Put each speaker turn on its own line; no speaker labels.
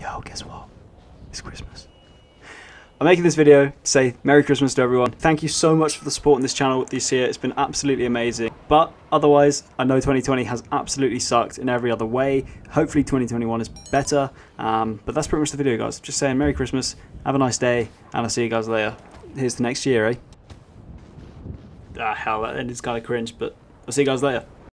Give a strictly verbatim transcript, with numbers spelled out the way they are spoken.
yo, guess what? It's Christmas. I'm making this video to say Merry Christmas to everyone. Thank you so much for the support on this channel this year. It's been absolutely amazing. But otherwise, I know twenty twenty has absolutely sucked in every other way. Hopefully twenty twenty-one is better. Um, but that's pretty much the video, guys. Just saying Merry Christmas, have a nice day, and I'll see you guys later. Here's the next year, eh? Ah, hell, that ended's kind of cringe, but I'll see you guys later.